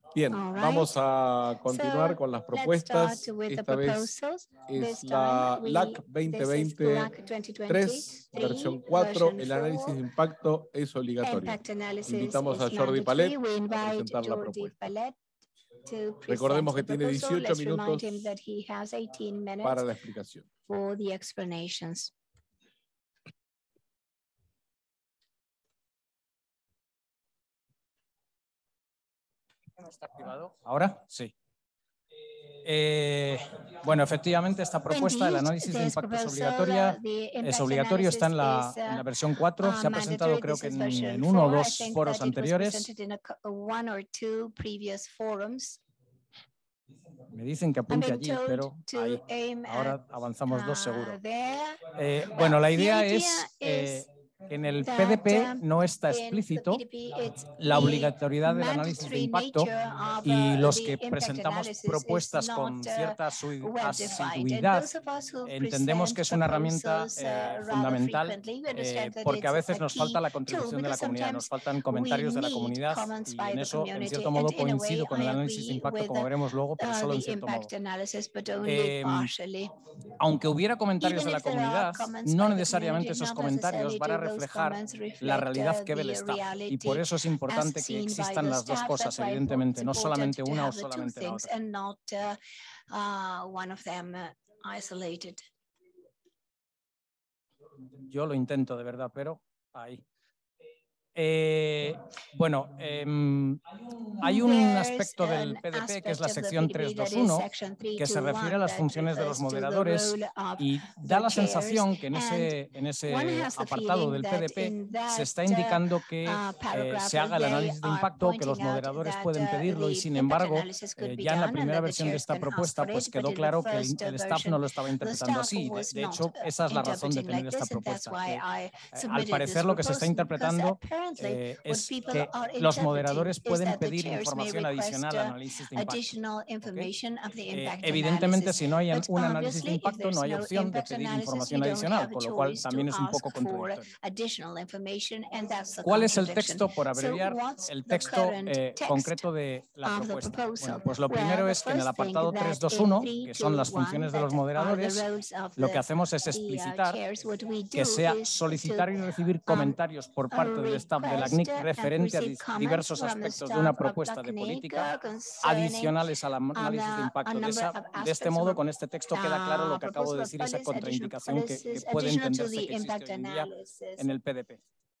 Bien, All right. vamos a continuar So, con las let's propuestas. start with the Esta vez proposals. es This la time LAC this is LAC 2020-3, 2023, versión 4. version El análisis 4. de impacto es obligatorio. Impact analysis Invitamos a is Jordi mandatory. Palet We a invite presentar la Jordi propuesta. Palet to present Recordemos que the tiene proposal. 18 Let's remind minutos him that he has 18 minutes para la explicación. for the explanations. ¿Está activado? ¿Ahora? Sí. Bueno, efectivamente, esta propuesta, el análisis de impacto es obligatorio, está en la versión 4, se ha presentado creo que en uno o dos foros anteriores. Me dicen que apunte allí, pero ahí. Ahora avanzamos dos seguro. Bueno, la idea es en el PDP no está explícito la obligatoriedad del análisis de impacto y los que presentamos propuestas con cierta asiduidad entendemos que es una herramienta fundamental porque a veces nos falta la contribución de la comunidad, nos faltan comentarios de la comunidad y en eso, en cierto modo, coincido con el análisis de impacto, como veremos luego, pero solo en cierto modo. Aunque hubiera comentarios de la comunidad, no necesariamente esos comentarios van a reflejar la realidad que ve el staff y por eso es importante que existan las dos cosas, evidentemente, no solamente una o solamente la otra. Yo lo intento de verdad, pero ahí. Bueno, hay un aspecto del PDP que es la sección 321 que se refiere a las funciones de los moderadores y da la sensación que en ese apartado del PDP se está indicando que se haga el análisis de impacto, que los moderadores pueden pedirlo y sin embargo ya en la primera versión de esta propuesta pues quedó claro que el staff no lo estaba interpretando así. De hecho, esa es la razón de tener esta propuesta. Al parecer lo que se está interpretando es que los moderadores pueden pedir información adicional al análisis de impacto. ¿Okay? Evidentemente, si no hay un análisis de impacto, no hay opción de pedir información adicional, con lo cual también es un poco contradictorio. ¿Cuál es el texto, por abreviar, el texto concreto de la propuesta? Bueno, pues lo primero es que en el apartado 321, que son las funciones de los moderadores, lo que hacemos es explicitar que sea solicitar y recibir comentarios por parte del staff de la CNIC referente a diversos aspectos de una propuesta de política adicionales al análisis de impacto. De este modo, con este texto queda claro lo que acabo de decir, esa contraindicación que puede entenderse que existe hoy en día en el PDP.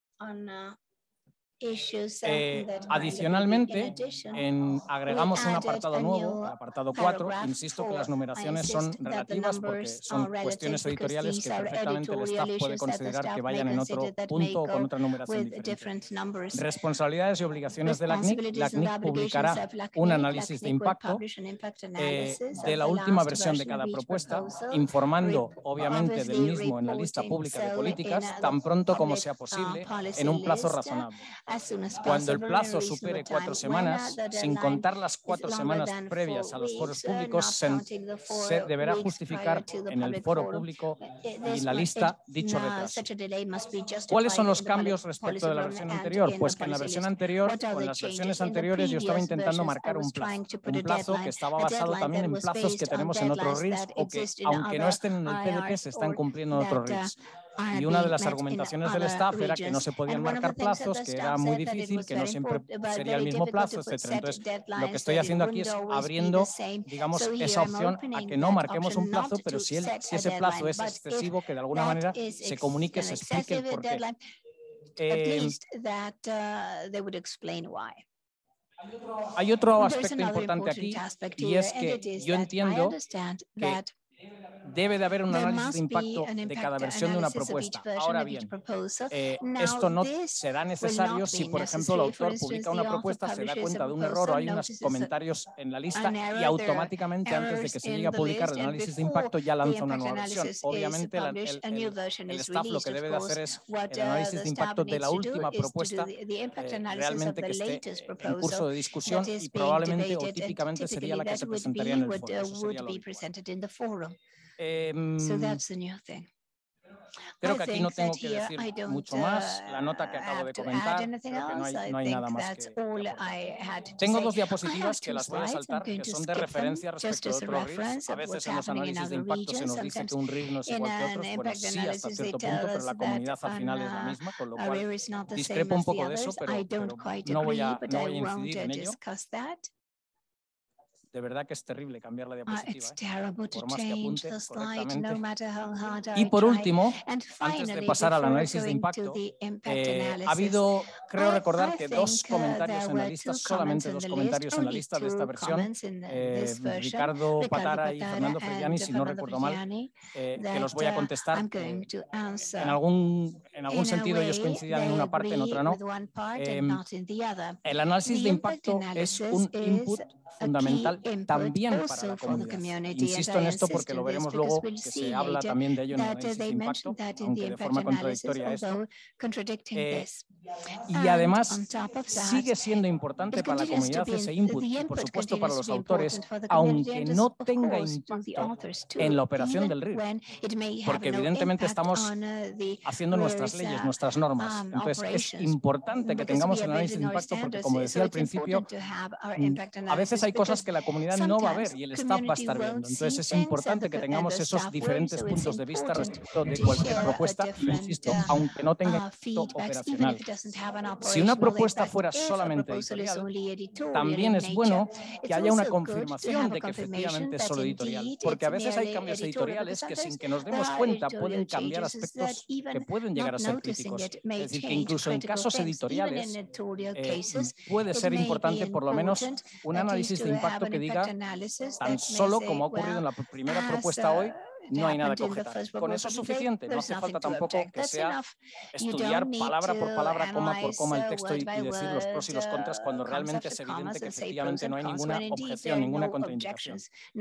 Adicionalmente, agregamos un apartado nuevo, el apartado 4. Insisto que las numeraciones son relativas porque son cuestiones editoriales que perfectamente el staff puede considerar que vayan en otro punto o con otra numeración diferente. Responsabilidades y obligaciones de la CNIC. La CNIC publicará un análisis de impacto de la última versión de cada propuesta, informando obviamente del mismo en la lista pública de políticas, tan pronto como sea posible, en un plazo razonable. Cuando el plazo supere 4 semanas, sin contar las 4 semanas previas a los foros públicos, se deberá justificar en el foro público y la lista dicho retraso. ¿Cuáles son los cambios respecto de la versión anterior? Pues que en la versión anterior, o en las versiones anteriores, yo estaba intentando marcar un plazo que estaba basado también en plazos que tenemos en otros RILs o que, aunque no estén en el PDP, se están cumpliendo en otros RILs. Y una de las argumentaciones del staff era que no se podían marcar plazos, que era muy difícil, que no siempre sería el mismo plazo, etc. Entonces, lo que estoy haciendo aquí es abriendo, digamos, esa opción a que no marquemos un plazo, pero si ese plazo es excesivo, que de alguna manera se comunique, se explique el porqué. Hay otro aspecto importante aquí y es que yo entiendo que debe de haber un análisis de impacto de cada versión de una propuesta. Ahora bien, esto no será necesario si, por ejemplo, el autor publica una propuesta, se da cuenta de un error o hay unos comentarios en la lista y automáticamente, antes de que se llegue a publicar el análisis de impacto, ya lanza una nueva versión. Obviamente, el staff lo que debe de hacer es el análisis de impacto de la última propuesta realmente que esté en curso de discusión y probablemente o típicamente sería la que se presentaría en el foro. Eso sería lo habitual. Creo que aquí no tengo que decir mucho más. La nota que acabo de comentar, creo que no hay nada más que aportar. Tengo dos diapositivas que las voy a saltar, que son de referencia respecto de otros RIRs. A veces en los análisis de impacto se nos dice que un RIR no es igual que otros. Bueno, sí, hasta cierto punto, pero la comunidad al final es la misma, con lo cual discrepo un poco de eso, pero no voy a incidir en ello. De verdad que es terrible cambiar la diapositiva, por más que apunte correctamente. Y por último, antes de pasar al análisis de impacto, ha habido, creo recordar que dos comentarios en la lista, solamente dos comentarios en la lista de esta versión, Ricardo Patara y Fernando Frediani, si no recuerdo mal, que los voy a contestar. En algún sentido ellos coincidían en una parte, en otra no. El análisis de impacto es un input fundamental también para la comunidad. Insisto en esto porque lo veremos luego, que se habla también de ello en el análisis de impacto, aunque de forma contradictoria esto. Y además sigue siendo importante para la comunidad ese input y por supuesto para los autores, aunque no tenga impacto en la operación del RIR, porque evidentemente estamos haciendo nuestras leyes, nuestras normas. Entonces es importante que tengamos el análisis de impacto porque, como decía al principio, a veces hay cosas que la comunidad no va a ver y el staff va a estar viendo. Entonces es importante que tengamos esos diferentes puntos de vista respecto de cualquier propuesta, insisto, aunque no tenga impacto operacional. Si una propuesta fuera solamente editorial, también es bueno que haya una confirmación de que efectivamente es solo editorial, porque a veces hay cambios editoriales que sin que nos demos cuenta pueden cambiar aspectos que pueden llegar a ser críticos. Es decir, que incluso en casos editoriales puede ser importante por lo menos un análisis de impacto que diga, tan solo como ha ocurrido en la primera propuesta hoy, no hay nada que objetar. Con eso es suficiente, no hace falta tampoco que sea estudiar palabra por palabra, coma por coma el texto y decir los pros y los contras cuando realmente es evidente que efectivamente no hay ninguna objeción, ninguna contraindicación.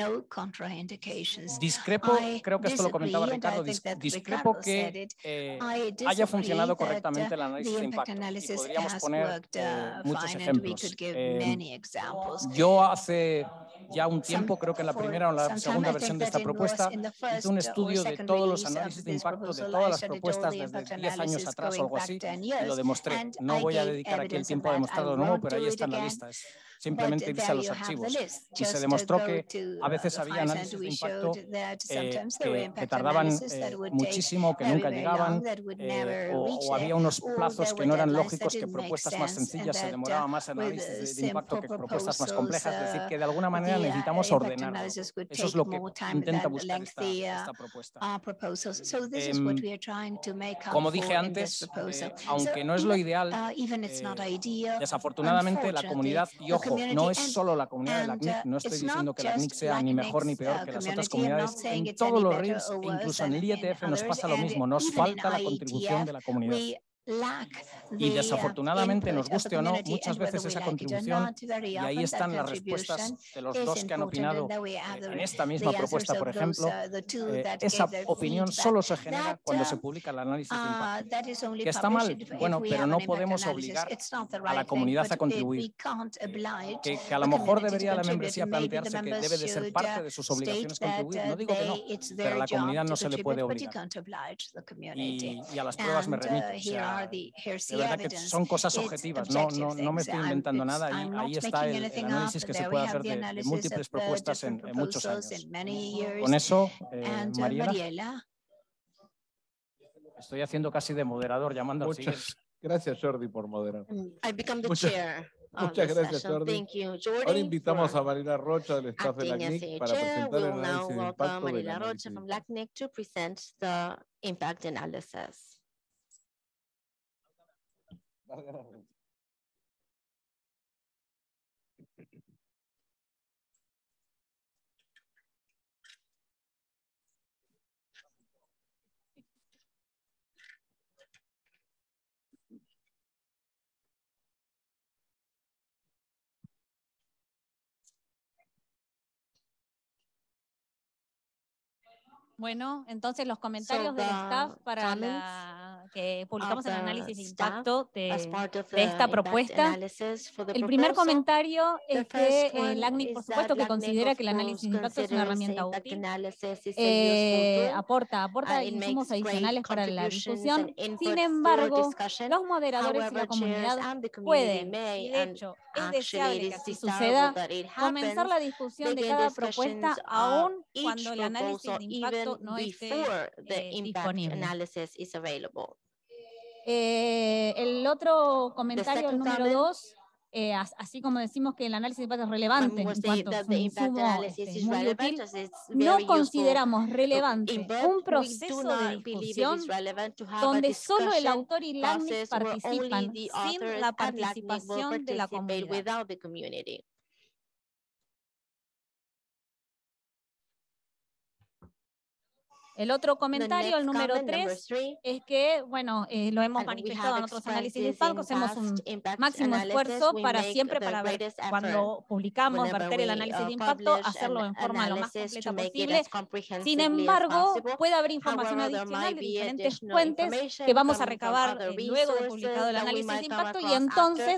Discrepo, creo que esto lo comentaba Ricardo, discrepo que haya funcionado correctamente el análisis de impacto y podríamos poner muchos ejemplos. Yo hace ya un tiempo, creo que en la primera o en la segunda versión de esta propuesta, hice un estudio de todos los análisis de impacto de todas las propuestas desde 10 años atrás o algo así, y lo demostré. No voy a dedicar aquí el tiempo a demostrarlo de nuevo, pero ahí está en la lista. Simplemente irse a los archivos. Y se demostró que a veces había análisis de impacto que tardaban muchísimo, que nunca llegaban, o había unos plazos que no eran lógicos, que propuestas más sencillas se demoraba más análisis de impacto que propuestas más complejas. Es decir, que de alguna manera necesitamos ordenarlo. Eso es lo que intenta buscar esta propuesta. Como dije antes, aunque no es lo ideal, desafortunadamente la comunidad, y ojo, no es solo la comunidad de la CNIC, no estoy diciendo que la CNIC sea ni mejor ni peor que las otras comunidades, en todos los RIRs e incluso en el IETF nos pasa lo mismo, nos falta la contribución de la comunidad. Y desafortunadamente, nos guste o no, muchas veces esa contribución, y ahí están las respuestas de los dos que han opinado en esta misma propuesta, por ejemplo, esa opinión solo se genera cuando se publica el análisis de impacto. ¿Que está mal? Bueno, pero no podemos obligar a la comunidad a contribuir. Que a lo mejor debería la membresía plantearse que debe de ser parte de sus obligaciones contribuir. No digo que no, pero a la comunidad no se le puede obligar. Y a las pruebas me remito. O sea, de verdad que son cosas objetivas, no me estoy inventando nada. Ahí está el análisis que se puede hacer de múltiples propuestas en muchos años. Con eso, Mariela, estoy haciendo casi de moderador, llamando al siguiente. Gracias, Jordi, por moderar. Muchas gracias, Jordi. Ahora invitamos a Mariela Rocha del staff de la CNIC para presentar el análisis de impacto del análisis de impacto. Bueno, entonces los comentarios del staff para que publicamos el análisis de impacto de esta propuesta. El primer comentario es que el ACNIC, por supuesto, que considera que el análisis de impacto es una herramienta útil, aporta insumos adicionales para la discusión. Sin embargo, los moderadores y la comunidad pueden, y de hecho es deseable que así suceda, comenzar la discusión de cada propuesta aún cuando el análisis de impacto no esté disponible. El otro comentario, el número 2, así como decimos que el análisis de impacto es relevante en cuanto a su insumo muy útil, no consideramos relevante un proceso de discusión donde solo el autor y la ACNIC participan sin la participación de la comunidad. El otro comentario, el número 3, es que, bueno, lo hemos manifestado en otros análisis de impacto, hacemos un máximo esfuerzo para ver cuando publicamos, verter el análisis de impacto, hacerlo en forma lo más completa posible. Sin embargo, puede haber información adicional de diferentes fuentes que vamos a recabar luego de publicado el análisis de impacto y entonces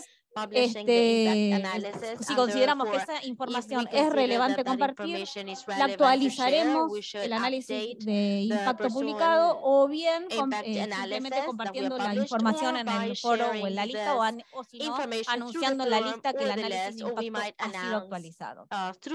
si consideramos que esa información es relevante compartir, la actualizaremos el análisis de impacto publicado o bien simplemente compartiendo la información en el foro o en la lista o si no, anunciando en la lista que el análisis de impacto ha sido actualizado.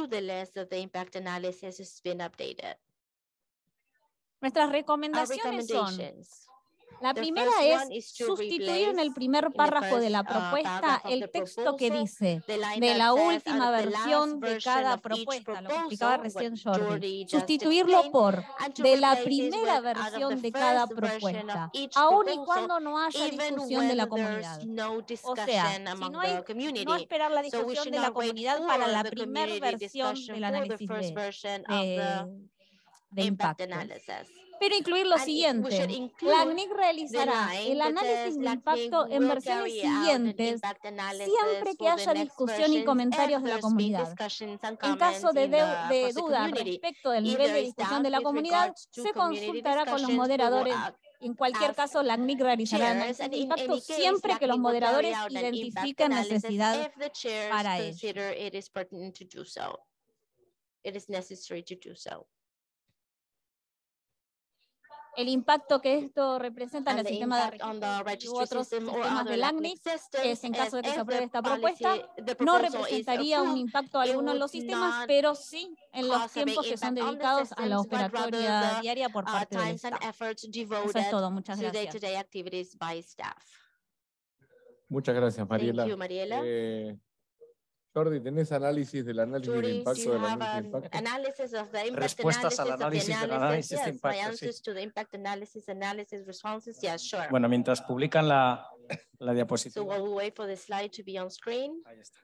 Nuestras recomendaciones son: la primera es sustituir en el primer párrafo de la propuesta el texto que dice de la última versión de cada propuesta, lo que explicaba recién Jordi. Sustituirlo por de la primera versión de cada propuesta, aun y cuando no haya discusión de la comunidad. O sea, si no esperar la discusión de la comunidad para la primera versión del análisis de impacto. Pero incluir lo siguiente: la ACNIC realizará el análisis de impacto en versiones siguientes siempre que haya discusión y comentarios de la comunidad. En caso de duda respecto del nivel de discusión de la comunidad, se consultará con los moderadores. En cualquier caso, la ACNIC realizará el análisis de impacto siempre que los moderadores identifiquen necesidad para ello. El impacto que esto representa en el sistema de registro u otros sistemas del ACNIC es, en caso de que se apruebe esta propuesta, no representaría un impacto alguno en los sistemas, pero sí en los tiempos que son dedicados a la operatoria diaria por parte del staff. Eso es todo. Muchas gracias. Muchas gracias, Mariela. Jordi, ¿tenés análisis del análisis de impacto del análisis de impacto? Respuestas al análisis del análisis de impacto, sí. Bueno, mientras publican la diapositiva. Ahí está.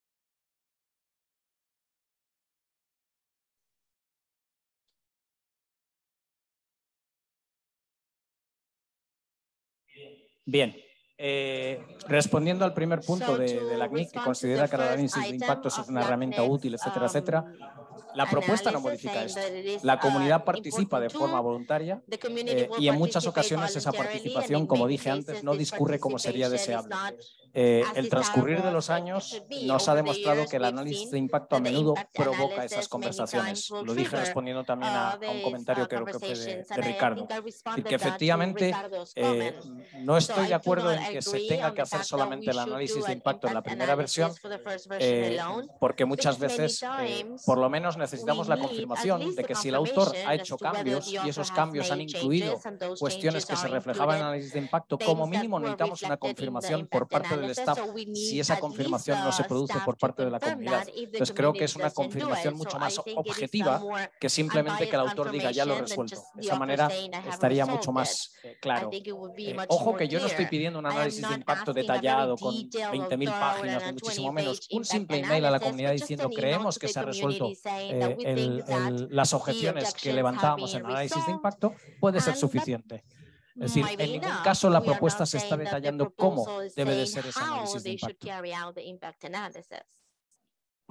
Bien. Respondiendo al primer punto de la ACNIC, que considera que el análisis de impacto es una herramienta útil, etcétera, etcétera, la propuesta no modifica esto. La comunidad participa de forma voluntaria y en muchas ocasiones esa participación, como dije antes, no discurre como sería deseable. El transcurrir de los años nos ha demostrado que el análisis de impacto a menudo provoca esas conversaciones. Lo dije respondiendo también a un comentario que creo que fue de Ricardo. Y que efectivamente no estoy de acuerdo en que se tenga que hacer solamente el análisis de impacto en la primera versión, porque muchas veces, por lo menos, necesitamos la confirmación de que si el autor ha hecho cambios y esos cambios han incluido cuestiones que se reflejaban en el análisis de impacto, como mínimo necesitamos una confirmación por parte del staff si esa confirmación no se produce por parte de la comunidad. Entonces creo que es una confirmación mucho más objetiva que simplemente que el autor diga ya lo he resuelto. De esa manera estaría mucho más claro. Ojo que yo no estoy pidiendo un análisis de impacto detallado con 20.000 páginas, ni muchísimo menos. Un simple email a la comunidad diciendo creemos que se ha resuelto las objeciones que levantábamos en análisis de impacto puede ser suficiente. Es decir, en ningún caso la propuesta se está detallando cómo debe de ser ese análisis de impacto. Bueno,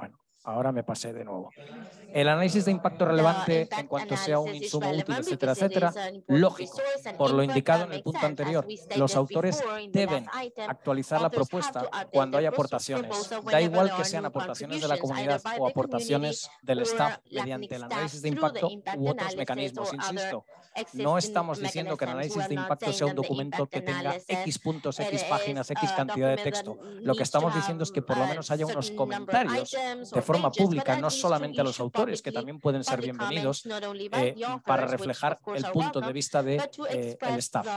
Ahora me pasé de nuevo. El análisis de impacto relevante en cuanto sea un insumo útil, etcétera, etcétera, lógico. Por lo indicado en el punto anterior, los autores deben actualizar la propuesta cuando hay aportaciones. Da igual que sean aportaciones de la comunidad o aportaciones del staff mediante el análisis de impacto u otros mecanismos. Insisto, no estamos diciendo que el análisis de impacto sea un documento que tenga X puntos, X páginas, X cantidad de texto. Lo que estamos diciendo es que por lo menos haya unos comentarios de forma pública, no solamente a los autores, que también pueden ser bienvenidos para reflejar el punto de vista del staff.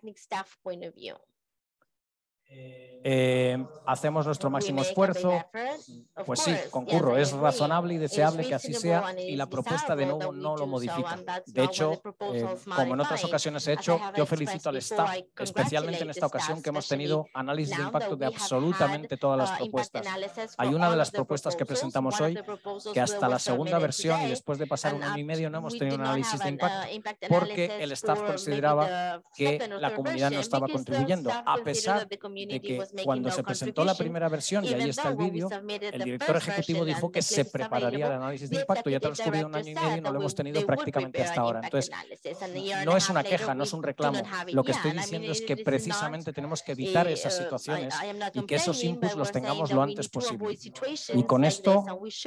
Hacemos nuestro máximo esfuerzo. Pues sí, concurro, es razonable y deseable que así sea y la propuesta de nuevo no lo modifica. De hecho, como en otras ocasiones he hecho, yo felicito al staff, especialmente en esta ocasión que hemos tenido análisis de impacto de absolutamente todas las propuestas. Hay una de las propuestas que presentamos hoy que hasta la segunda versión y después de pasar 1 año y medio no hemos tenido un análisis de impacto porque el staff consideraba que la comunidad no estaba contribuyendo, a pesar de que cuando se presentó la primera versión, y ahí está el vídeo, el director ejecutivo dijo que se prepararía el análisis de impacto. Ya ha transcurrido 1 año y medio y no lo hemos tenido prácticamente hasta ahora. Entonces, no es una queja, no es un reclamo. Lo que estoy diciendo es que precisamente tenemos que evitar esas situaciones y que esos inputs los tengamos lo antes posible. Y con esto,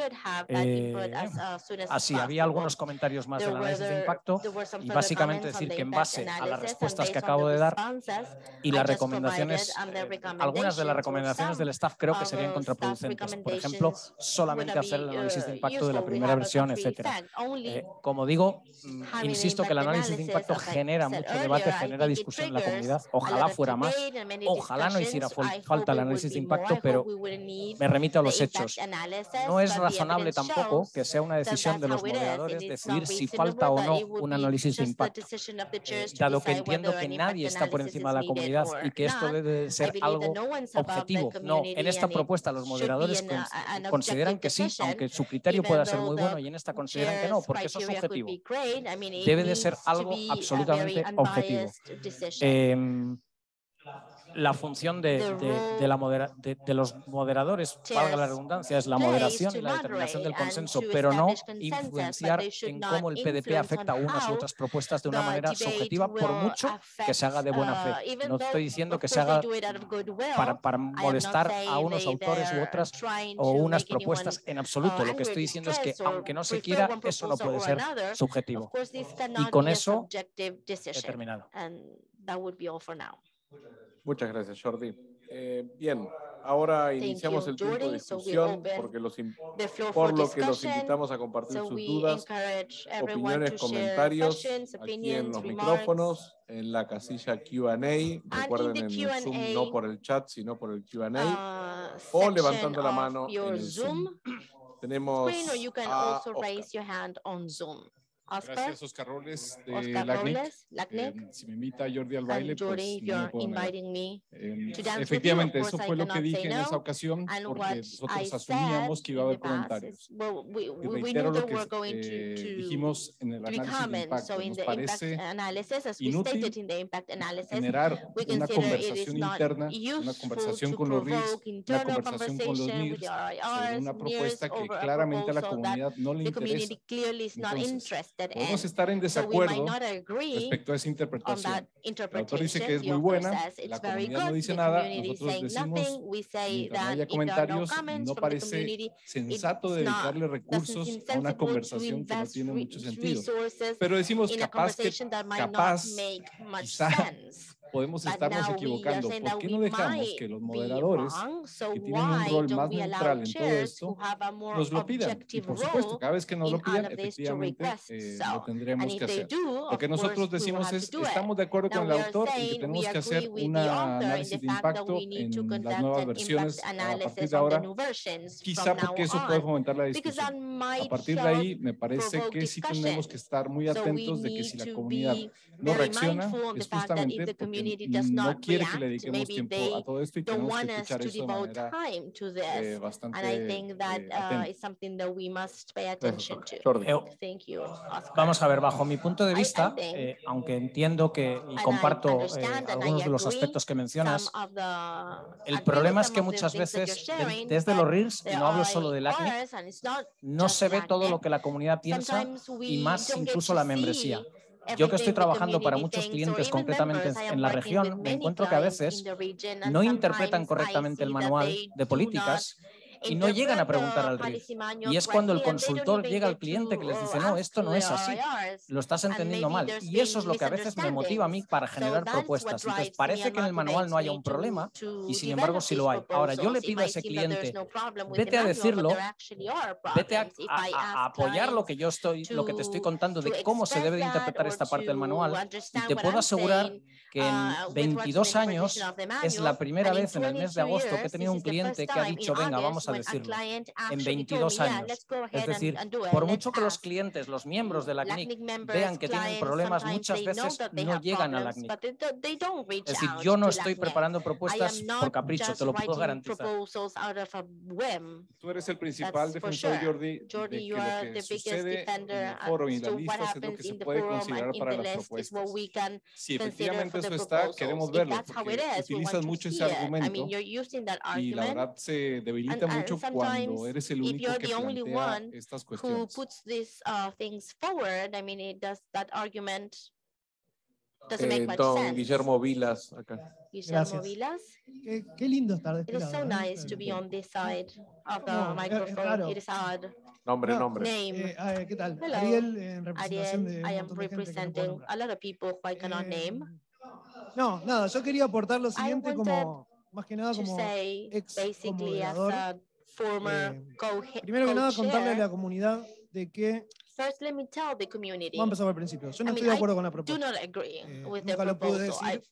así, había algunos comentarios más del análisis de impacto y básicamente decir que en base a las respuestas que acabo de dar y las recomendaciones, algunas de las recomendaciones del staff creo que serían contraproducentes. Por ejemplo, solamente hacer el análisis de impacto de la primera versión, etcétera. Como digo, insisto que el análisis de impacto genera mucho debate, genera discusión en la comunidad. Ojalá fuera más, ojalá no hiciera falta el análisis de impacto, pero me remito a los hechos. No es razonable tampoco que sea una decisión de los moderadores decidir si falta o no un análisis de impacto, dado que entiendo que nadie está por encima de la comunidad y que esto debe ser algo objetivo. No, en esta propuesta los moderadores consideran que sí, aunque su criterio pueda ser muy bueno, y en esta consideran que no, porque eso es subjetivo. Debe de ser algo absolutamente objetivo. La función de los moderadores, valga la redundancia, es la moderación y la determinación del consenso, pero no influenciar en cómo el PDP afecta a unas u otras propuestas de una manera subjetiva, por mucho que se haga de buena fe. No estoy diciendo que se haga para molestar a unos autores u otras o unas propuestas en absoluto. Lo que estoy diciendo es que, aunque no se quiera, eso no puede ser subjetivo. Y con eso he terminado. Muchas gracias, Jordi. Bien, ahora iniciamos el tiempo de discusión por lo que los invitamos a compartir sus dudas, opiniones, comentarios aquí en los micrófonos, en la casilla Q&A. Recuerden, en el Zoom no por el chat, sino por el Q&A, o levantando la mano en el Zoom. Tenemos a Oscar. Gracias, Oscar Robles de LACNIC. Si me invita Jordi al baile, pues no me puedo negar. Efectivamente, eso fue lo que dije en esa ocasión, porque nosotros asumíamos que iba a haber comentarios. Y reitero lo que dijimos en el análisis de impacto. Nos parece inútil generar una conversación interna, una conversación con los RICs, una conversación con los NIRS sobre una propuesta que claramente a la comunidad no le interesa. Entonces, podemos estar en desacuerdo respecto a esa interpretación. El autor dice que es muy buena, la comunidad no dice nada, nosotros decimos, mientras no haya comentarios, no parece sensato dedicarle recursos a una conversación que no tiene mucho sentido. Pero decimos capaz, quizá podemos estarnos equivocando. ¿Por qué no dejamos que los moderadores, que tienen un rol más neutral en todo esto, nos lo pidan? Y por supuesto, cada vez que nos lo pidan, efectivamente lo tendremos que hacer. Lo que nosotros decimos es, estamos de acuerdo con el autor en que tenemos que hacer un análisis de impacto en las nuevas versiones a partir de ahora, quizá porque eso puede fomentar la discusión. A partir de ahí, me parece que sí tenemos que estar muy atentos de que si la comunidad no reacciona, es justamente porque no quiere que le dediquemos tiempo a todo esto y tenemos que escuchar eso de manera bastante atenta. Vamos a ver, bajo mi punto de vista, aunque entiendo que y comparto algunos de los aspectos que mencionas, el problema es que muchas veces desde los RIRs, y no hablo solo del LACNIC, no se ve todo lo que la comunidad piensa y más incluso la membresía. Yo que estoy trabajando para muchos clientes concretamente en la región, me encuentro que a veces no interpretan correctamente el manual de políticas y no llegan a preguntar al RIR. Y es cuando el consultor llega al cliente que les dice, no, esto no es así, lo estás entendiendo mal. Y eso es lo que a veces me motiva a mí para generar propuestas. Entonces, parece que en el manual no haya un problema y sin embargo sí lo hay. Ahora, yo le pido a ese cliente, vete a decirlo, vete a apoyar lo que te estoy contando de cómo se debe de interpretar esta parte del manual y te puedo asegurar que en 22 años es la primera vez en el mes de agosto que he tenido un cliente que ha dicho, venga, vamos a decirlo, en 22 años. Es decir, por mucho que los clientes, los miembros de la CNIC vean que tienen problemas, muchas veces no llegan a la CNIC. Es decir, yo no estoy preparando propuestas por capricho, te lo puedo garantizar. Tú eres el principal defensor, Jordi, de que lo que sucede en el foro y las listas es lo que se puede considerar para las propuestas. Si efectivamente eso está, queremos verlo, porque utilizas mucho ese argumento y la verdad se debilita mucho cuando eres el único que plantea estas cuestiones. Don Guillermo Vilas, acá. Gracias. Qué lindo estar de este lado. Nombre. ¿Qué tal? Ariel, en representación de un montón de gente que no puedo nombrar. No, nada, yo quería aportar lo siguiente como, más que nada como ex moderador. Primero que nada, contarle a la comunidad de que vamos a empezar por el principio. Yo no estoy de acuerdo con la propuesta. Nunca lo pude decir.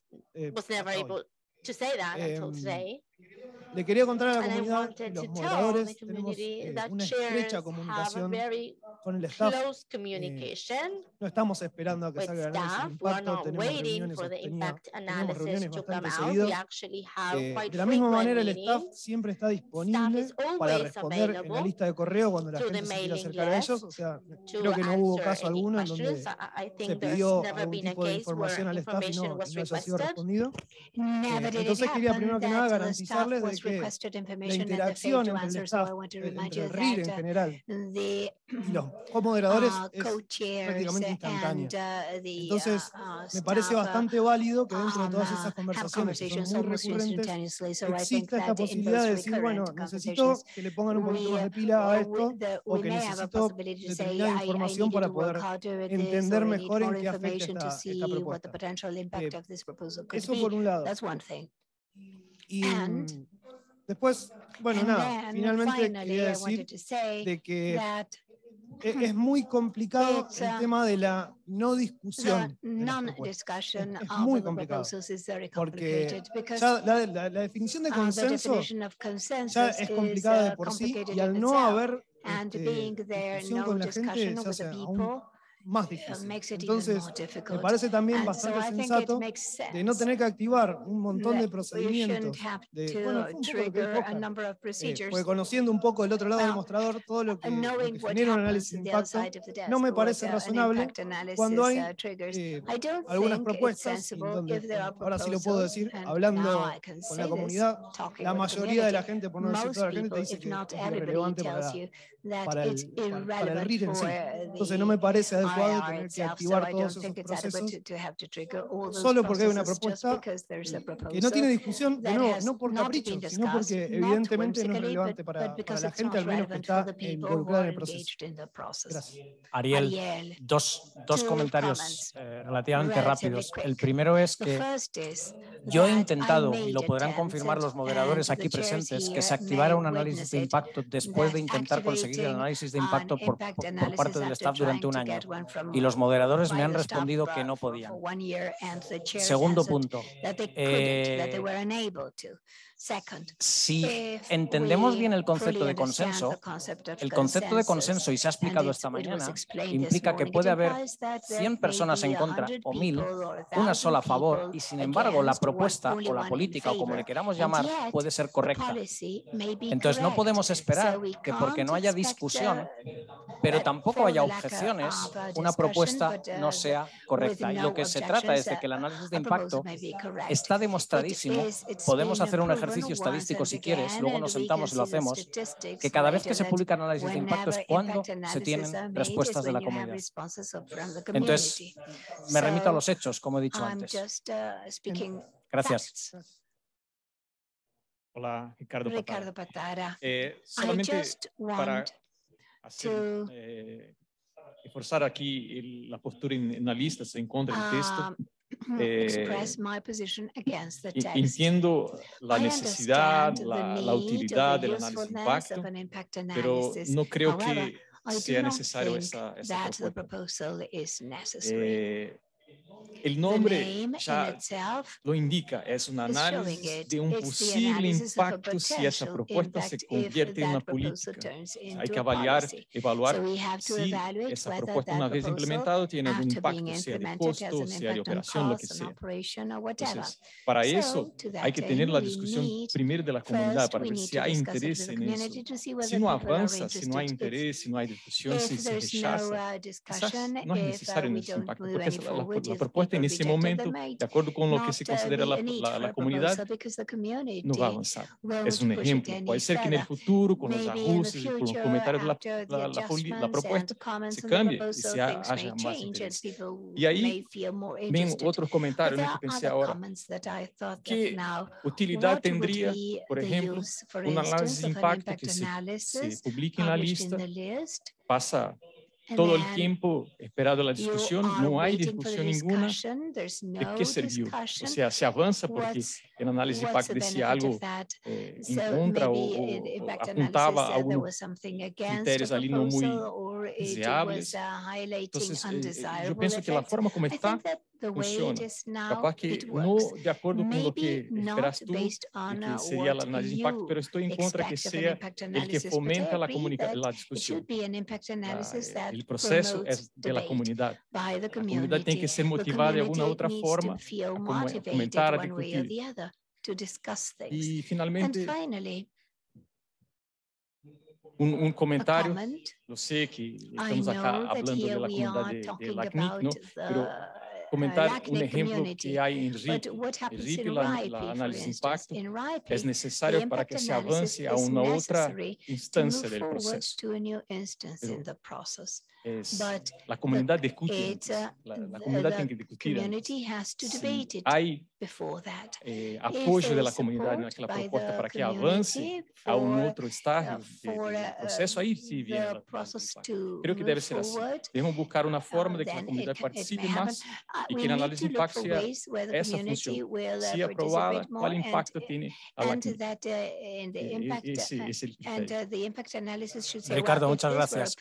Le quería contar a la comunidad que los moderadores tenemos una estrecha comunicación con el staff. No estamos esperando a que salga el análisis de impacto, tenemos reuniones bastante seguido. De la misma manera, el staff siempre está disponible para responder en la lista de correo cuando la gente se quiera acercar a ellos. O sea, creo que no hubo caso alguno en donde se pidió algún tipo de información al staff y no haya sido respondido. Entonces quería primero que nada garantizarles de que la interacción entre el staff, entre el RIR en general y los comoderadores es prácticamente instantánea. Entonces me parece bastante válido que dentro de todas esas conversaciones que son muy recurrentes exista esta posibilidad de decir, bueno, necesito que le pongan un poquito más de pila a esto o que necesito determinada información para poder entender mejor en qué afecta esta propuesta. Eso por un lado. Y después, bueno, nada, finalmente quería decir de que es muy complicado el tema de la no discusión. Es muy complicado, porque ya la definición de consenso ya es complicada de por sí, y al no haber discusión con la gente se hace aún más difícil. Entonces, me parece también bastante sensato de no tener que activar un montón de procedimientos. Porque conociendo un poco el otro lado del mostrador, todo lo que genera un análisis de impacto, no me parece razonable cuando hay algunas propuestas, donde, ahora sí lo puedo decir, hablando con la comunidad, la mayoría de la gente, por no decir toda la gente, te dice que es irrelevante para el RIR en sí. Entonces no me parece adecuado tener que activar todos esos procesos solo porque hay una propuesta que no tiene discusión, de nuevo, no por capricho, sino porque evidentemente no es relevante para la gente, al menos que está involucrada en el proceso. Gracias. Ariel, dos comentarios relativamente rápidos. El primero es que yo he intentado, y lo podrán confirmar los moderadores aquí presentes, que se activara un análisis de impacto después de intentar conseguir el análisis de impacto por parte del staff durante un año. Y los moderadores me han respondido que no podían. Segundo punto. Si entendemos bien el concepto de consenso, el concepto de consenso, y se ha explicado esta mañana, implica que puede haber 100 personas en contra o 1000, una sola a favor, y sin embargo la propuesta o la política o como le queramos llamar puede ser correcta. Entonces no podemos esperar que porque no haya discusión, pero tampoco haya objeciones, una propuesta no sea correcta. Y lo que se trata es de que el análisis de impacto está demostradísimo. Podemos hacer un ejercicio estadístico si quieres, luego nos sentamos y lo hacemos, que cada vez que se publica análisis de impacto es cuando se tienen respuestas de la comunidad. Entonces, me remito a los hechos, como he dicho antes. Gracias. Hola, Ricardo Patara. Solamente para hacer, reforzar aquí la postura analistas en contra del texto. Entiendo la necesidad, la utilidad del análisis de impacto, pero no creo que sea necesario esa propuesta. El nombre ya lo indica, es un análisis de un posible impacto si esa propuesta se convierte en una política. Hay que evaluar si esa propuesta una vez implementada tiene algún impacto, sea de costo, sea de operación, lo que sea. Entonces, para eso hay que tener la discusión primero de la comunidad para ver si hay interés en eso. Si no avanza, si no hay interés, si no hay discusión, si se rechaza, quizás no es necesario ese impacto, porque la propuesta en ese momento, de acuerdo con lo que se considera la comunidad, no va a avanzar. Es un ejemplo. Puede ser que en el futuro, con los ajustes y con los comentarios de la propuesta, se cambie y se haya más interés. Y ahí ven otros comentarios en los que pensé ahora. ¿Qué utilidad tendría, por ejemplo, un análisis de impacto que se publique en la lista, pasa todo el tiempo esperado la discusión, no hay discusión ninguna? ¿De qué sirvió? O sea, se avanza porque el análisis de impacto decía algo en contra o apuntaba a algunos criterios ali no muy deseables. Entonces, yo pienso que la forma como está funciona. Capaz que no de acuerdo con lo que esperas tú, que sería el análisis de impacto, pero estoy en contra que sea el que fomenta la discusión. El proceso es de la comunidad. La comunidad tiene que ser motivada de alguna otra forma a comentar, a discutir. Y finalmente, un comentario. Yo sé que estamos acá hablando de la comunidad de la CNIC, ¿no? Pero comentar un ejemplo que hay en RIP. En RIP, la análisis de impacto es necesario para que se avance a una otra instancia del proceso. La comunidad discute, la comunidad tiene que discutir. Si hay apoyo de la comunidad en aquella propuesta para que avance a un otro estadio del proceso, ahí sí viene el impacto. Creo que debe ser así. Debemos buscar una forma de que la comunidad participe más y que el análisis de impacto sea esa función. Si aprobada, ¿cuál impacto tiene a la comunidad? Ricardo, muchas gracias.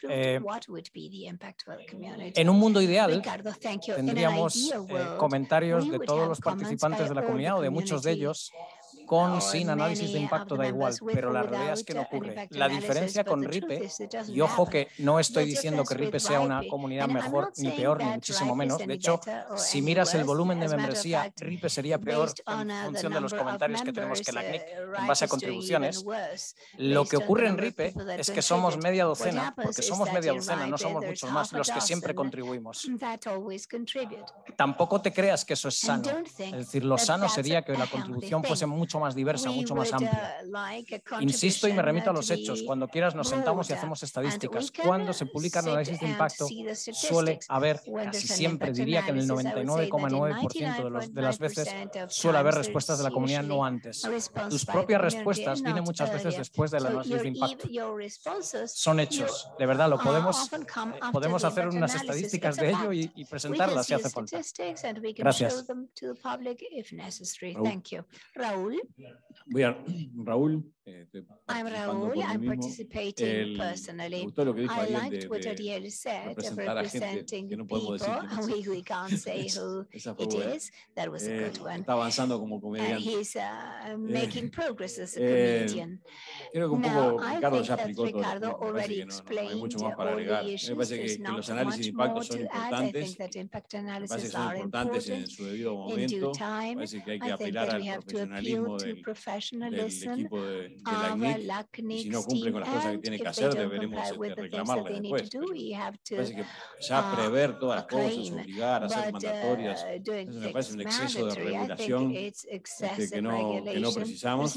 En un mundo ideal, tendríamos comentarios de todos los participantes de la comunidad o de muchos de ellos con sin análisis de impacto, da igual, pero la realidad es que no ocurre. La diferencia con RIPE, y ojo que no estoy diciendo que RIPE sea una comunidad mejor ni peor, ni muchísimo menos. De hecho, si miras el volumen de membresía, RIPE sería peor en función de los comentarios que tenemos que la CNIC en base a contribuciones. Lo que ocurre en RIPE es que somos media docena, porque somos media docena, no somos muchos más los que siempre contribuimos. Tampoco te creas que eso es sano. Es decir, lo sano sería que la contribución fuese mucho más diversa, mucho más amplia. Insisto y me remito a los hechos. Cuando quieras nos sentamos y hacemos estadísticas. Cuando se publican análisis de impacto suele haber, casi siempre, diría que en el 99,9% de las veces suele haber respuestas de la comunidad no antes. Tus propias respuestas vienen muchas veces después del análisis de impacto. Son hechos. De verdad, lo podemos hacer unas estadísticas de ello y presentarlas si hace falta. Gracias. Raúl. Raúl. I'm Raúl. I'm participating personally. I liked what Ariel said of representing people. We can't say who it is. That was a good one. Está avanzando como comediante. And he's making progress as a comedian. Creo que un poco Ricardo ya explicó todo. Ricardo already explained all the issues. Me parece que los análisis de impacto son importantes. Me parece que son importantes en su debido momento. Me parece que hay que apelar al profesionalismo del equipo de la ACNIC. Y si no cumplen con las cosas que tienen que hacer, deberemos reclamarle después. Me parece que ya prever todas las cosas, obligar a hacer mandatorias, eso me parece un exceso de regulación que no precisamos.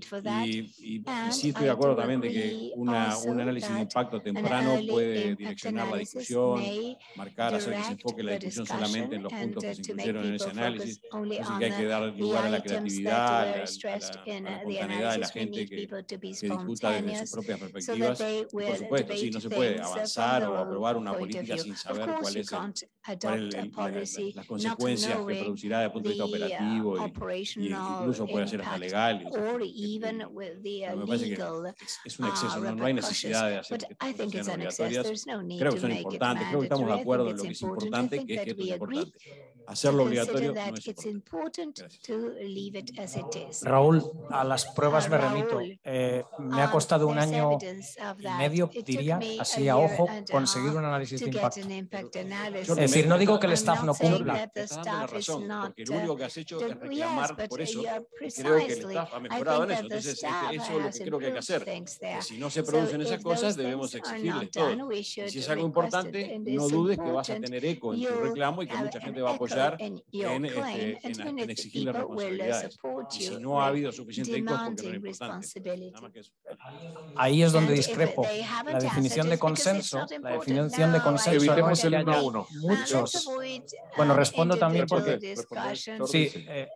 Y sí estoy de acuerdo también de que un análisis de impacto temprano puede direccionar la discusión, marcar, hacer que se enfoque la discusión solamente en los puntos que se incluyeron en ese análisis. Así que hay que dar lugar a la creatividad, a la espontaneidad de la gente que discuta desde sus propias perspectivas. Y por supuesto, sí, no se puede avanzar o aprobar una política sin saber cuáles son las consecuencias que producirá desde el punto de vista operativo y incluso puede ser hasta legal. Me parece que es un exceso, no hay necesidad de hacer que sean obligatorias. Creo que son importantes, creo que estamos de acuerdo en lo que es importante, que es que esto es importante. Hacerlo obligatorio no es importante. Raúl, a las pruebas me remito. Me ha costado 1 año y medio, diría, así a ojo, conseguir un análisis de impacto. Es decir, no digo que el staff no cumpla. Estás dando la razón, porque lo único que has hecho es reclamar por eso. Y creo que el staff ha mejorado en eso. Entonces, eso es lo que creo que hay que hacer. Que si no se producen esas cosas, debemos exigirles todo. Y si es algo importante, no dudes que vas a tener eco en tu reclamo y que mucha gente va a apoyar en exigirle responsabilidades. Y si no ha habido suficiente eco, porque no era importante. Nada más que eso. Ahí es donde discrepo. La definición de consenso, evitemos el 1 a 1. Muchos. Bueno, respondo también porque sí,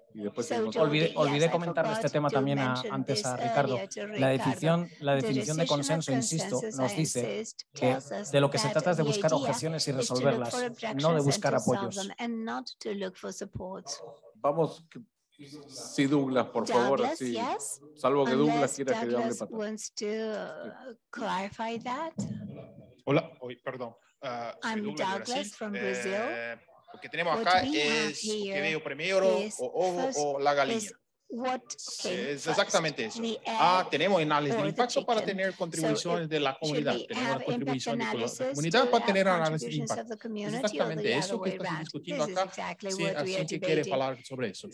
olvidé comentarle este tema también antes a Ricardo. La definición de consenso, insisto, nos dice que de lo que se trata es de buscar objeciones y resolverlas, no de buscar apoyos. Vamos, sí, Douglas, por favor, así, salvo que Douglas quiera que yo hable para Hola, perdón. I'm Douglas from Brazil. Lo que tenemos acá es que veo primero o la gallina. Es exactamente eso. Tenemos análisis de impacto para tener contribuciones de la comunidad. Tenemos las contribuciones de la comunidad para tener análisis de impacto. Es exactamente eso que estamos discutiendo acá. Así que quiere hablar sobre eso.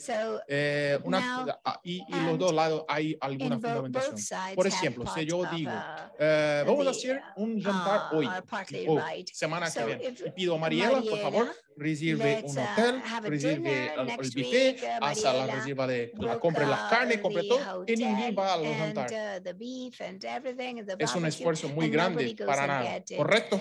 Y los dos lados hay alguna fundamentación. Por ejemplo, si yo digo, vamos a hacer un jantar hoy, semana que viene, y pido a Mariela, por favor, reserve un hotel, reserve el buffet, haga la reserva de compre las carnes, compre todo, y ninguém va a los jantar. Es un esfuerzo muy grande para nada, ¿correcto?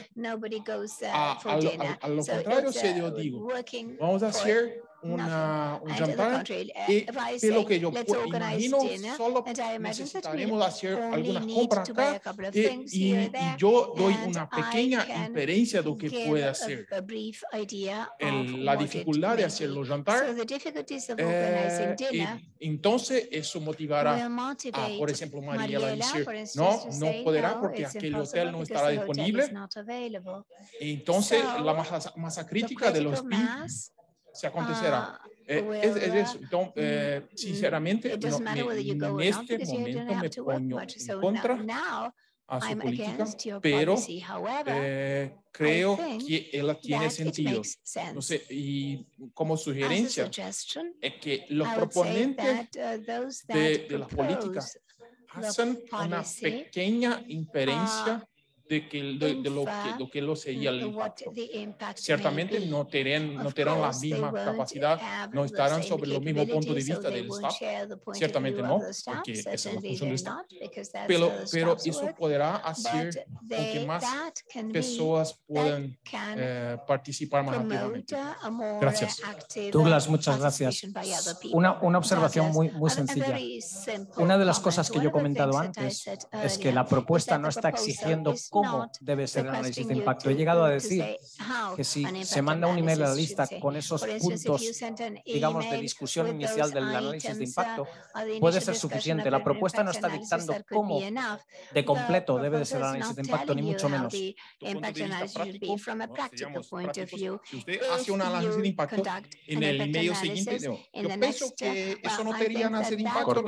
A lo contrario, si yo digo, vamos a hacer un jantar, y lo que yo imagino, solo necesitaremos hacer algunas compras acá, y yo doy una pequeña inferencia de lo que puede hacer. La dificultad de hacer los jantar, entonces eso motivará a, por ejemplo, Mariela a decir, no podrá porque aquel hotel no estará disponible. Entonces la masa crítica de los PIB se acontecerá. Es eso. Entonces, sinceramente, en este momento me pongo en contra a su política, pero creo que ella tiene sentido. No sé, y como sugerencia es que los proponentes de las políticas hacen una pequeña inferencia de lo que lo sería el impacto. Ciertamente no tendrán la misma capacidad, no estarán sobre los mismos puntos de vista del staff, ciertamente no, porque esa es la función del staff, pero eso podrá hacer con que más personas puedan participar más activamente. Gracias. Douglas, muchas gracias. Una observación muy sencilla. Una de las cosas que yo he comentado antes es que la propuesta no está exigiendo cómo debe ser el análisis de impacto. He llegado a decir que si se manda un email a la lista con esos puntos, digamos, de discusión inicial del análisis de impacto, puede ser suficiente. La propuesta no está dictando cómo de completo debe de ser el análisis de impacto, ni mucho menos. Si usted hace un análisis de impacto en el email siguiente, yo pienso que eso no debería hacer impacto.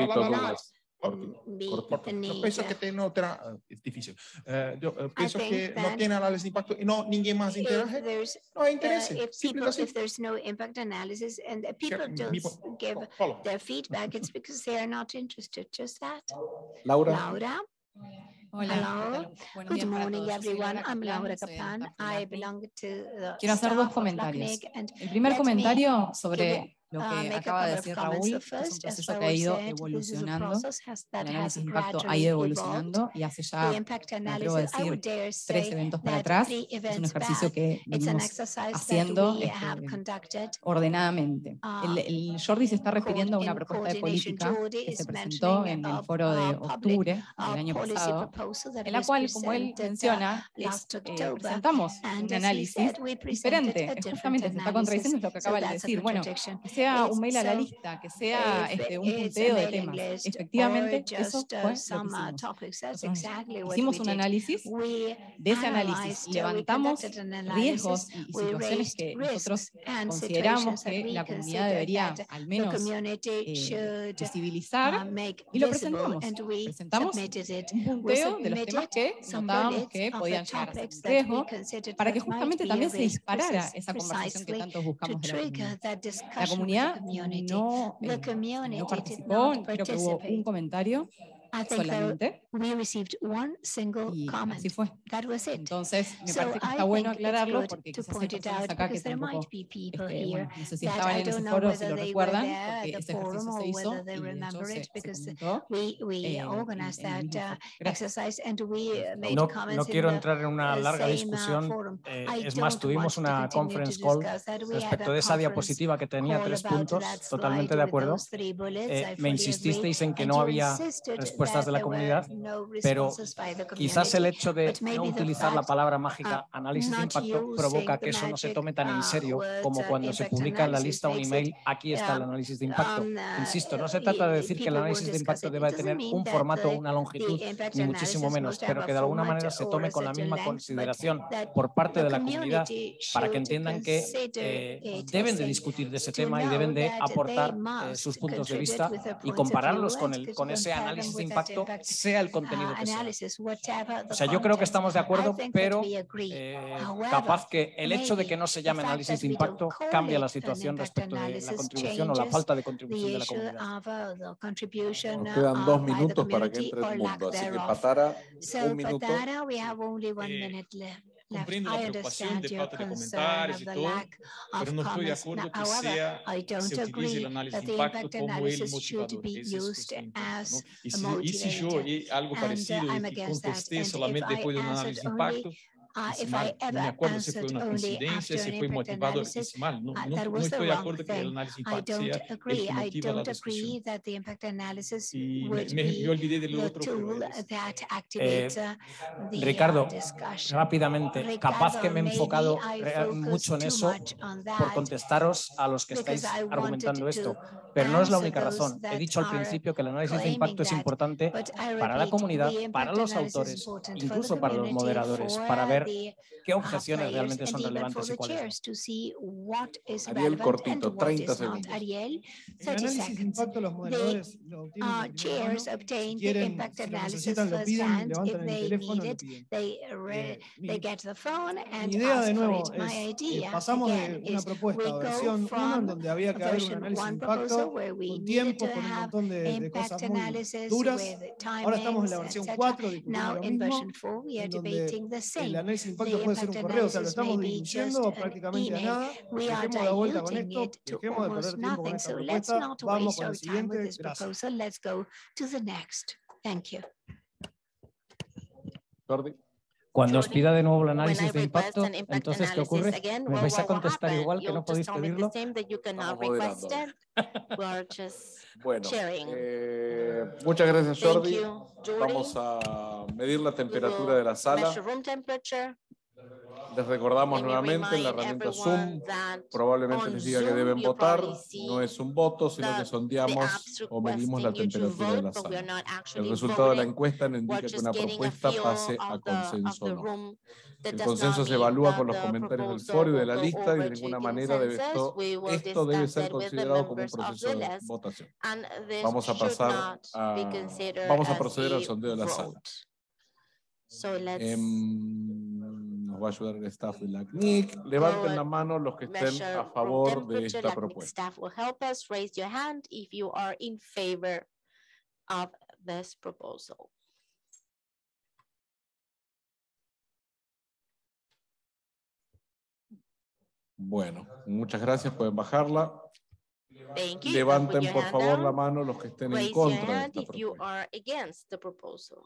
Yo pienso que no es difícil. Yo pienso que no tiene análisis de impacto y no ninguén más interese. No hay interés. If there's no impact analysis and people don't give their feedback, it's because they are not interested. Just that. Laura. Hola. Hello. Good morning, everyone. I'm Laura Kaplan. I belong to the Quiero hacer dos comentarios. El primer comentario sobre lo que acaba de decir Raúl, es un proceso que ha ido evolucionando, el análisis de impacto ha ido evolucionando y hace ya, me atrevo a decir, 3 eventos para atrás, es un ejercicio que venimos haciendo ordenadamente. El Jordi se está refiriendo a una propuesta de política que se presentó en el foro de octubre del año pasado, en la cual, como él menciona, presentamos un análisis diferente, justamente se está contradiciendo lo que acaba de decir, bueno, que sea un mail a la lista, que sea un punteo de temas. Efectivamente, eso fue lo que hicimos. Hicimos un análisis, de ese análisis levantamos riesgos y situaciones que nosotros consideramos que la comunidad debería al menos visibilizar y lo presentamos. Presentamos un punteo de los temas que notábamos que podían llegar a ser un riesgo para que justamente también se disparara esa conversación que tantos buscamos de la comunidad. La comunidad no participó, creo que hubo un comentario solamente. Y así fue. Entonces, me parece que está bueno aclararlo porque quizás hay personas acá que tampoco, bueno, no sé si estaban en ese foro, si lo recuerdan, porque ese ejercicio se hizo y de hecho se comentó. No quiero entrar en una larga discusión. Es más, tuvimos una conference call respecto de esa diapositiva que tenía 3 puntos, totalmente de acuerdo. Me insististeis en que no había respuestas de la comunidad, pero quizás el hecho de no utilizar la palabra mágica análisis de impacto provoca que eso no se tome tan en serio como cuando se publica en la lista un email, aquí está el análisis de impacto. Insisto, no se trata de decir que el análisis de impacto deba tener un formato, una longitud, ni muchísimo menos, pero que de alguna manera se tome con la misma consideración por parte de la comunidad para que entiendan que deben de discutir de ese tema y deben de aportar sus puntos de vista y compararlos con ese análisis de impacto, sea el contenido que sea. O sea, yo creo que estamos de acuerdo, pero capaz que el hecho de que no se llame análisis de impacto cambia la situación respecto de la contribución o la falta de contribución de la comunidad. Nos quedan 2 minutos para que entre el mundo, así que Patara, 1 minuto. Comprendo la preocupación de falta de comentarios y todo, pero no estoy de acuerdo que se utilice el análisis de impacto como el motivador. Y si yo algo parecido y contesté solamente después de un análisis de impacto, no me acuerdo si fue una coincidencia, si fue motivado, es mal. No estoy de acuerdo que el análisis de impacto sea el que motiva la discusión. Y me olvidé de lo otro. Ricardo, rápidamente, capaz que me he enfocado mucho en eso por contestaros a los que estáis argumentando esto, pero no es la única razón. He dicho al principio que el análisis de impacto es importante para la comunidad, para los autores, incluso para los moderadores, para ver qué objeciones realmente son relevantes y cuáles no. Ariel, cortito, 30 segundos. El análisis de impacto los moderadores lo obtienen. Si quieren, si lo necesitan, lo piden, levantan el teléfono, lo piden. Mi idea, de nuevo, es pasamos de una propuesta a versión 1, en donde había que haber un análisis de impacto con tiempo, con un montón de cosas muy duras. Ahora estamos en la versión 4, discutiendo lo mismo, en donde el análisis de impacto puede ser un correo, o sea, lo estamos disminuyendo prácticamente a nada. Dejemos la vuelta con esto, dejemos de perder tiempo con esta propuesta, vamos con el siguiente. Gracias. Jordi. Cuando os pida de nuevo el análisis de impacto, entonces, ¿qué ocurre? ¿Me vais a contestar igual que no podéis pedirlo? Bueno, muchas gracias, Jordi. Vamos a medir la temperatura de la sala. Les recordamos nuevamente en la herramienta Zoom, probablemente les diga que deben votar, no es un voto, sino que sondeamos o medimos la temperatura de la sala. El resultado de la encuesta nos indica que una propuesta pase a consenso o no. El consenso se evalúa con los comentarios del foro y de la lista y de ninguna manera esto debe ser considerado como un proceso de votación. Vamos a proceder al sondeo de la sala. Nos va a ayudar el staff de la CNIC. Levanten la mano los que estén a favor de esta propuesta. Bueno, muchas gracias. Pueden bajarla. Levanten por favor la mano los que estén en contra de esta propuesta.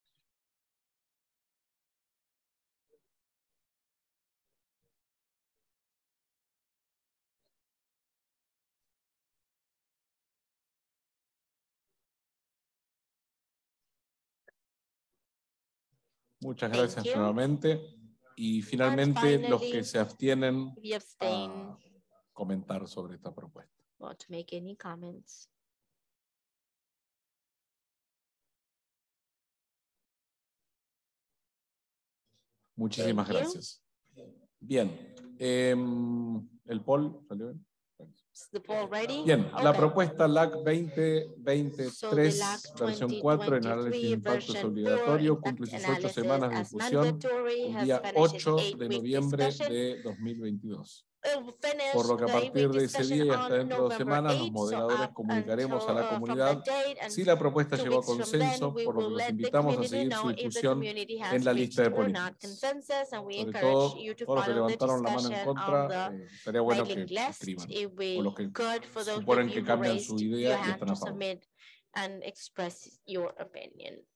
Muchas gracias nuevamente. Y finalmente, los que se abstienen a comentar sobre esta propuesta. Muchísimas gracias. Bien. ¿El poll salió bien? Bien, la propuesta LAC 2023, versión 4, en análisis de impacto es obligatorio, cumple sus 8 semanas de difusión el día 8 de noviembre de 2022. Por lo que a partir de ese día y hasta dentro de 2 semanas, los moderadores comunicaremos a la comunidad si la propuesta llegó a consenso, por lo que los invitamos a seguir su discusión en la lista de políticas. Sobre todo, por los que levantaron la mano en contra, estaría bueno que escriban, o los que suponen que cambian su idea y están a favor.